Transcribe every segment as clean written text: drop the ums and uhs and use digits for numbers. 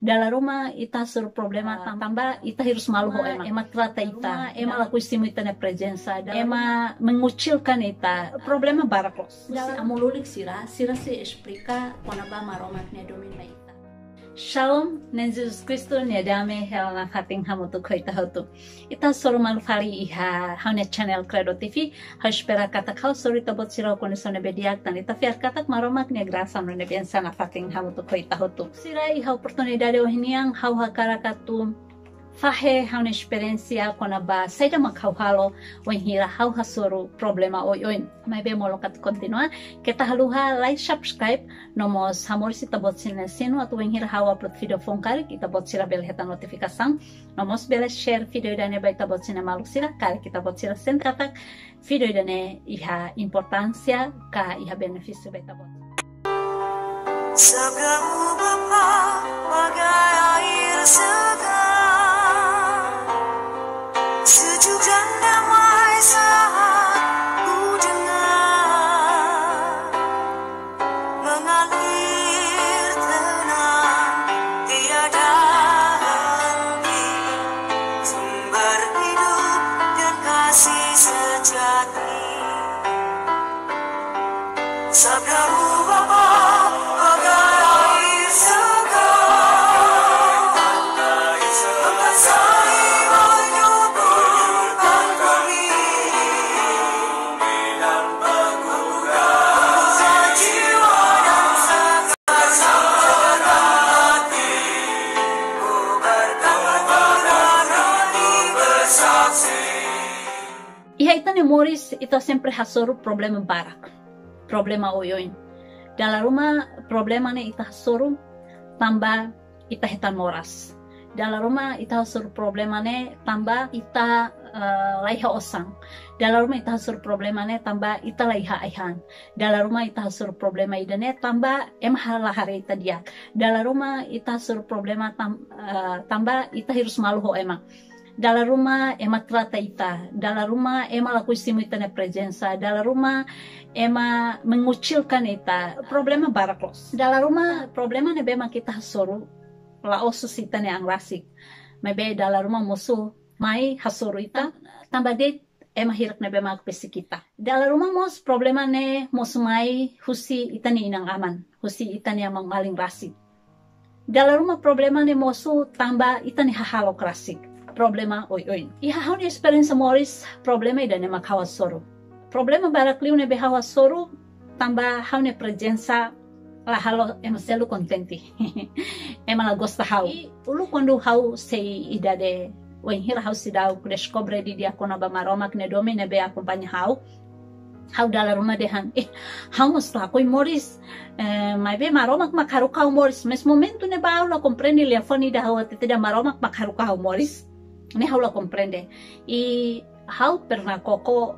Dalam rumah ita sur problema tambah ita harus malu ema trata ita ema laku istimu ita na presensa ema mengucilkan ita problema baraklos amululik sira si explica konaba maromak ne domin ba ita. Shalom, nen Jesus Kristo ne dame helna fating hamutu koita hotu. Ita soro malfali iha hanya channel Credo TV. Espera kata kau sori tabot sira kondisone bediak tan ita fiar katak maromak ne grasa no ne biasa na fating hamutu koita hotu. Sira iha oportunidade ohiniang hau hakarakatu fahe hau experiência konaba saida makau halo wenhira hau hasoro problema oin. Mai be molokat continua kita haluha like subscribe nomos hamor si tabot sino atu wenhira hau upload video phone kali kita bot sila bel heta notificação nomos bela share video dane bai tabot sina maluk sila kali kita bot sila sen katak video dane iha importância ka iha benefício bai tabot. Sabdamu Bapa bagai air segar, sejuk dan damai saat ku dengar, mengalir tenang tiada henti, sumber hidup dan kasih sejati. Sabdamu Bapa Moris ita sempre hasoro problema barak, problema oyoin. Dalam rumah problema ne ita hasoro tambah ita hitan moras. Dalam rumah ita hasoro problema ne tambah ita laiha osang. Dalam rumah ita hasoro problema ne tambah ita laiha aihan. Dalam rumah ita hasoro problema idane tambah emah lahare ita dia. Dalam rumah ita hasoro problema tambah ita harus malu ho emang. Dalam rumah ema trata ita, dalam rumah ema laku istimu ita na presensa, dalam rumah ema mengucilkan ita problema baraklos. Dalam rumah problema ne bema kita hasoro la osus ita ne ang rasik. Mebe dalam rumah musuh mai hasoro ita tambah de ema hirak ne bema pesi kita. Dalam rumah mos problema ne mos mai husi ita ne inang aman, husi ita ne amang maling rasik. Dalam rumah problema ne musuh tambah ita ne hahalok rasik. Problema oin. Iha hau ni experience Morris problema ida ne makawa soro. Problema barakliu ne behawa soro tambah hau ne presensa la halo emaselu contenti. Ema la gosta hau. Ulu quando hau sei ida de wenhira hau sidau descobre di dia kona ba maromak ne domi ne be acompanha hau. Hau dalam rumah dehan. Hau mostra koi Morris mai be maromak makaruka Morris. Mes momento ne ba la comprende le foni da hau tidak maromak makaruka Morris. Ne hau la comprende. I hau pernah koko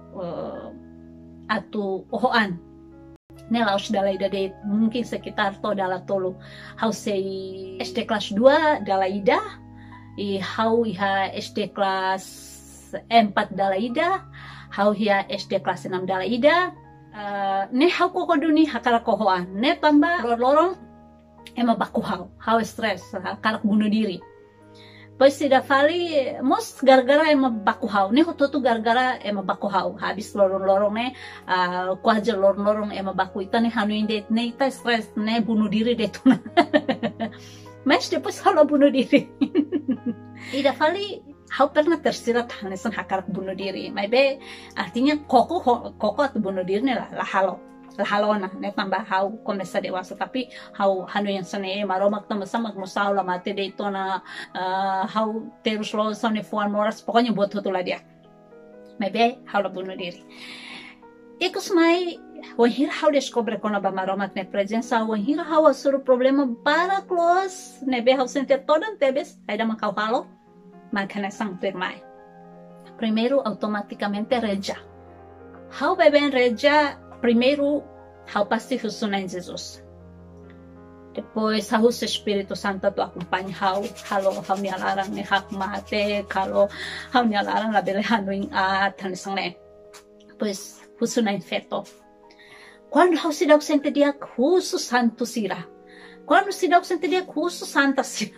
atu ohoan. Ne laos dala ida de mungkin sekitar to dala tolu. Hau sei SD kelas 2 dala ida. I hau iha SD kelas 4 dala ida. Hau hiya SD kelas 6 dala ida. Ne hau koko duni hakala kohoan. Ne tambah lorong ema baku hau. Hau stres, kalak bunuh diri. Pois tidak fali mos gara-gara ema baku hau. Ne hoto tu gara-gara ema baku hau. Habis lorong-lorong ne kuaja lorong-lorong ema baku ita ne hanu inde ne ita stres ne bunuh diri de tuna. Mas depois halo bunuh diri. Ida fali hau pernah tersirat hanesan hakarak bunuh diri. Maybe artinya koko atau bunuh diri ne lah halo. Lahalona ne tambah hau komesa dewasa tapi hau hanu yang sane maromak tambah sama musau la mate de itu na hau terus lo sane fuan moras pokoknya buat hotulah dia maybe hau la bunuh diri ikus mai wahir hau descobre kona ba maromak ne presensa wahir hau asuru problema para close ne be hau sente todan tebes aida makau halo makana sang termai primeiro automaticamente reja hau beben reja. Primeiro, hau pasti husuna em Jesus. Depois, hau o Espírito Santo tu acompanha hau me alarang ne hak mate, kalau hau me alarang la belehanu ing tanisang ne. Depois, husuna em feto. Quando hau sidaw sente dia, husu santo sira. Quando se dá o sente dia curso santa si.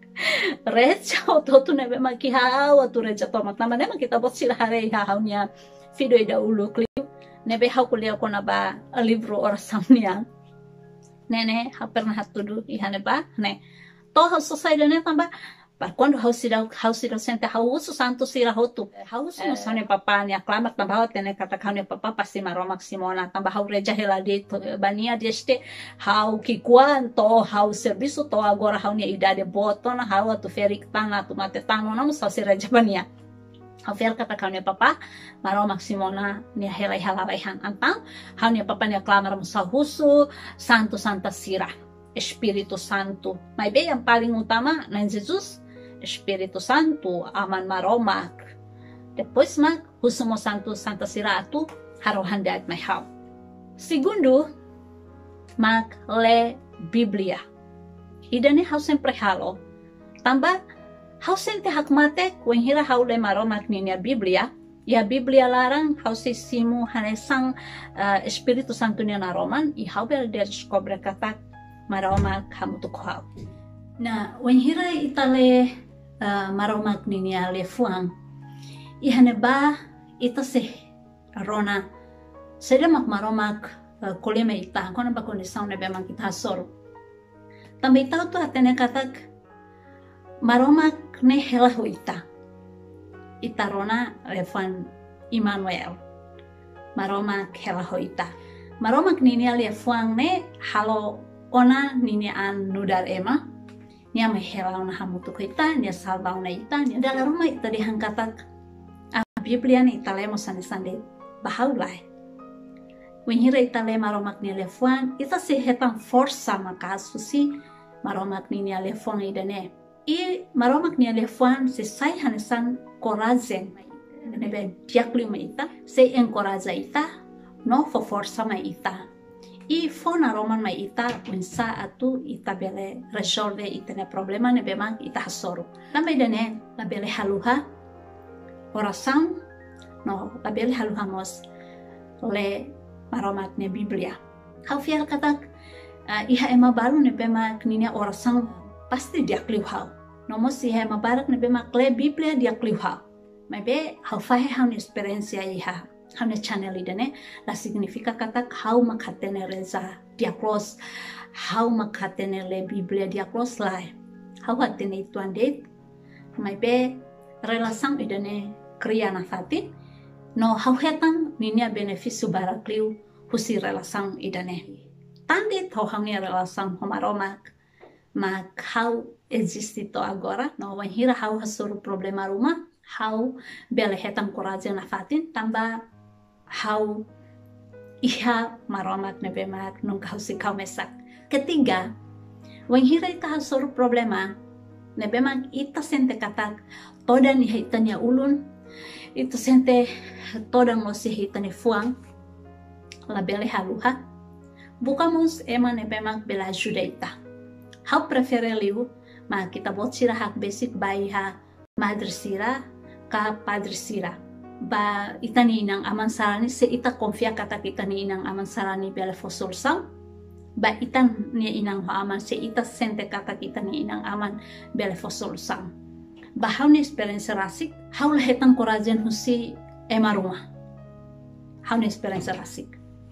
Reja o toto nebe makihau atu reja toma tama nema kita bot sila hare haunya video ida ulu kliu nebe hau kuliah kona ba livro oração nia. Nene hau pernah hatudu ihane ba ne. To hau selesai dene tamba. Quando hau sida sente hau usu santo sira hotu. Hau usu no sane papa nia klamat tamba hau tene kata kau nia papa pasti maromak simona tamba hau reja heladi bania deste hau kikuan to hau serviço to agora hau nia idade botona hau atu ferik tana tu mate tano namu sa sira jabania. Hau fer kata kau nia papa maromak simona nia helai halaraihan antang hau nia papa nia klamar musa husu santo santa sira. Espírito Santo. Mas bem, yang paling utama na Jesus, Espírito Santo, aman maromak. Depois mag, husumo santo santa siratu, harohan dat may hau. Segundo, mag le Biblia. Idane hau sempre halo. Tamba, hau sente hakmate, kung hira hau le maromak niya Biblia, ya Biblia larang hau sisimu hanesang Espírito Santo niya na roman, ihau bel dia descobre katak maromak hamutuk hau. Na wenhira itale maromak ninia le fuang ihane ba ita se rona sedemak maromak koleme ita kona ba kondisão ne bemang kita soro tambe ita tu atene katak maromak ne hela huita ita rona le fuan Immanuel maromak hela huita maromak ninia le fuang ne halo ona ninia an nudar ema nia mahela ona hamutuk ita nia salva ona ita nia dalam rumah ita dihangkatak Biblia ni ita lemo sande bahaulai wenhira ita le maromak nia lefuan ita se hetan força makasu si maromak nia lefuan idane i maromak nia lefuan se sai hanesan corazen nebe diakli ma ita se encoraja ita no fo força ma ita i fona roman mai ita unsa atu ita bele resolve itene problema ne bemang ita hasoro também dene la bele haluha oração no la bele haluha mos le maromat ne Biblia hau fiar katak iha ema baru ne bemang ninia oração pasti dia kliuhau no mos iha ema barak ne bemang le Biblia dia kliuhau mai be hau fahe hau ne experiência iha hane channel idane la significa kata how makatene reza diaklos how makatene le Biblia diaklos lai how hatene itu ande mai be relação idane kriya na fati no how hetan ninia benefício barakliu husi relação idane tande to hangnya relação homaromak mak how existe to agora no wanhira how hasuru problema rumah how bele hetan coragem na fatin tamba how iha maromak nebemak nung kau si kau mesak. Ketiga, wenghira ita hasor problema nebemak ita sente katak toda ni hitanya ulun ita sente toda ngosi hitanya fuang la bele haluha bukamus ema nebemak bela ajuda ita. How prefere liu ma kita bot sira hak basic baiha madre sira ka padre sira. Ba ita ni inang aman sarani se ita konfia kata kita ni inang aman sarani bela fosulsam ba ita ni inang aman se ita sente kata kita ni inang aman bela fosulsam ba hau ni experience rasik hau lahetan corajen husi emaruma hau ni experience rasik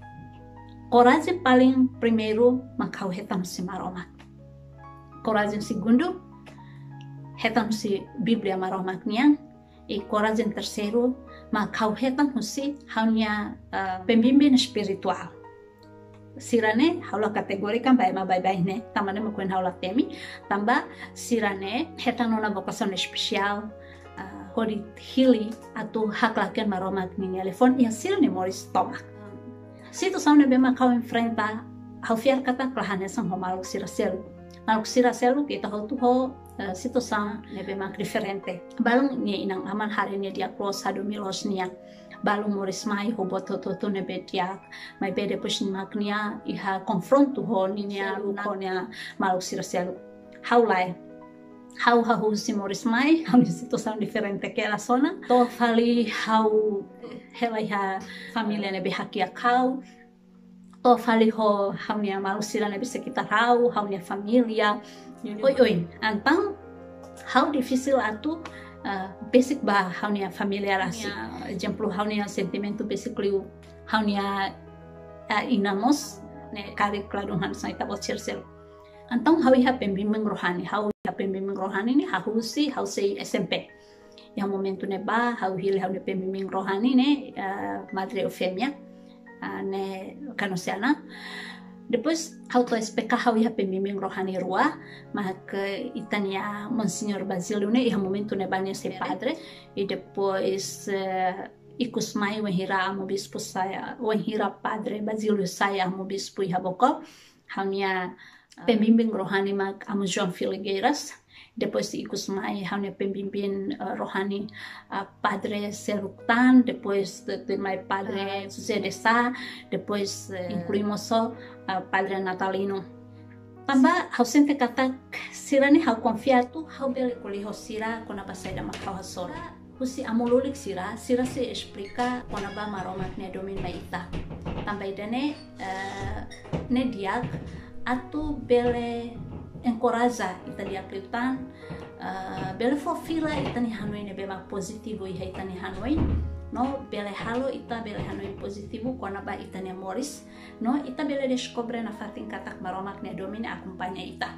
corajen paling primeiro makau hetan si maromak corajen segundo hetan si Biblia maromak niang e corajen terceiro makau hetan husi haunya pembimbing spiritual sirane haula kategorikan bai ma bai ne tamane makuen haula temi tamba sirane hetan nona vocação especial hori hili atu haklaken maromak ni telefon ia sirane moris tomak situação ne bema kau enfrenta hau fiar kata klahane sang homaluk siraselu maluk siraselu kita hotu ho situação ne bema diferente balung ni inang aman hari ni dia cross hadu milos nia balung moris mai ho bototo ne betia mai bede depois ni maknia iha confronto ho nia lukonia maluk siraselu haulai hau si moris mai hau situação diferente que la zona to fali hau helaiha família ne behakia kau o fali ho haunia malu sila na bisa kita tahu haunia familia oi antang how difícil atu basic ba haunia familia rasi exemplo haunia sentimento basically haunia inamos ne kari kladungan sa ita bocir sel antang hawi ha pembimbing rohani ni hausi SMP yang momento ne ba hau hili hau ne pembimbing rohani ne Madre Eufemia ne kanosiana depois hau to SPK hau ia pembimbing rohani rua maka itania Monsignor Basilio ne ia momento ne banha ser padre e depois ikus mai wenhira amo bispo saya wenhira Padre Basilio saya amo bispo ihaboko haunia pembimbing rohani mak amo João Filigueiras. Depois ikus mai haunia pembimbing rohani Padre Seruktan, depois de mai Padre José de Sá, depois incluímos Padre Natalino. Tambah hau sempre kata sirani hau confiatu hau bele kuliho sira kona basaida makau hasora. Husi amululik sira se explica kona ba maromak ne domin maita. Tambah idane ne diag atu bele encoraja ita dia kliutan bele fo fila ita ni hanoi ne bema positivo i ita ni hanoi no bele halo ita bele hanoi positivo kona ba ita ne moris no ita bele descobre na fatin katak maromak ne domine acompanha ita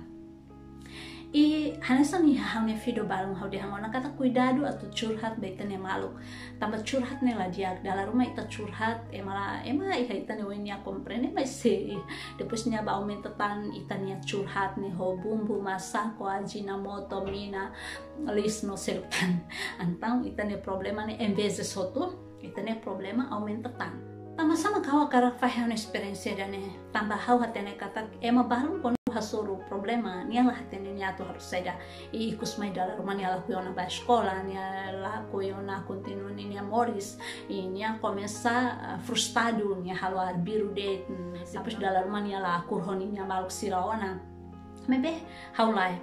e hanesa ni haunia fido balung hau dihangona kata cuidado atau curhat ba ita ne malu tambah curhat ne la dia dalam rumah ita curhat ema iha ita ne wenia comprende mas se depois nya ba aumenta tan ita ne curhat ne ho bumbu masak ko ajina moto mina lis no seltan antang ita ne problema ne em vez de soto ita ne problema aumenta tan tambah sama kawa kara faham experiência dane tambah hau hatene kata ema balung kon hasuru problema nialah hatene niatu harus saja e ikus mai dalam rumah nialah kuiona ba escola nialah kuiona continua nia moris e nia começa frustrado nia haluar biru de depois dalam rumah nialah kurhoni nia maluk siraona mebe haulai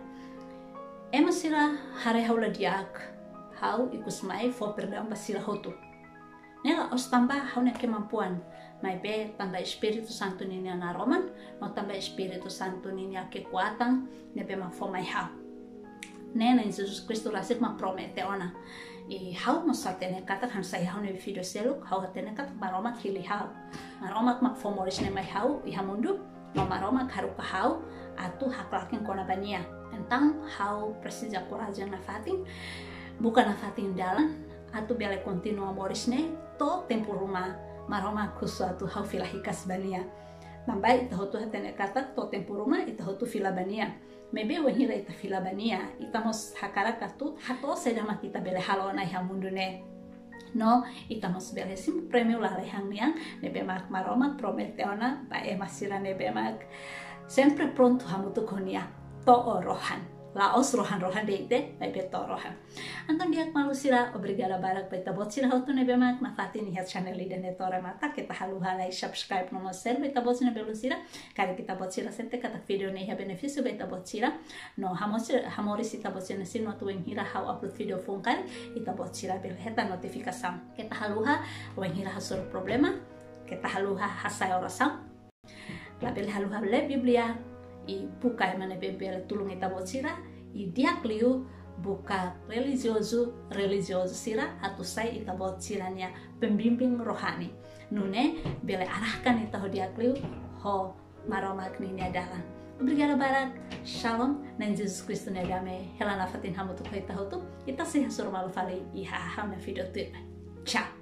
ema sira hare haula diak hau ikus mai fo perdão basila hotu nela os tambah hauna kemampuan mai be tambah Espírito Santo ninia na Roman no tambah Espírito Santo ninia kekuatan nebe ma fo mai hau nena Jesus Cristo rasik ma promete ona e hau no satene kata han sai hau ne filho selo hau hatene kata maroma kili hau maroma ma fo moris ne mai hau i hamundu no maroma haru ka hau atu haklakin kona bania então hau precisa coragem na fatin bukan na fatin dalan atu bele continua moris ne to tempo rumah maroma kusu atu hau filahikas bania nambai ita hotu hatene kata to tempo rumah ita hotu fila bania mebe wahira ita fila bania ita mos hakara katu hato seda makita bele halona iha mundu ne no ita mos bele sim prêmio la lehang niang nebe mak maroma prometeona ba e masira nebe mak sempre pronto hamutu konia to rohan laos rohan deite mai beto rohan anton dia malu sira obrigada barak beta bot sira hotu ne bemak na fatin hiat channel ida ne tora mata kita halu halai subscribe no ser beta bot sira belu sira kare kita bot sira sente kata video ne ha beneficio beta bot sira no hamoris ita bot sira sin no tuen hira how upload video funkan ita bot sira bel heta notificação kita haluha wen hira hasur problema kita haluha hasai oração la bel haluha le biblia e buka mana bebel tulung ita bot sira e dia kliu buka religioso sira atau sai ita bot siranya pembimbing rohani nune bele arahkan ita ho dia kliu ho maromak ni dalan obrigada barak shalom nan Jesus Cristo ne dame helana fatin hamutu ita hotu ita se hasur malu fali iha hamna video tu ciao